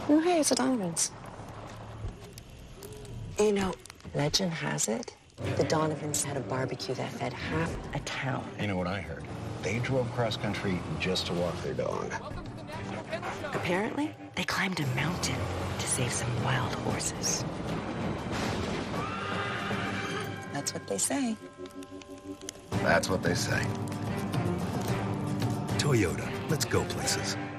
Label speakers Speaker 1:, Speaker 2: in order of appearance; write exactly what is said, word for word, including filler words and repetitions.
Speaker 1: Oh, hey, it's the Donovans. You know, legend has it, the Donovans had a barbecue that fed half a town.
Speaker 2: You know what I heard? They drove cross country just to walk their dog.
Speaker 1: Apparently, they climbed a mountain to save some wild horses. That's what they say.
Speaker 2: That's what they say.
Speaker 3: Toyota, let's go places.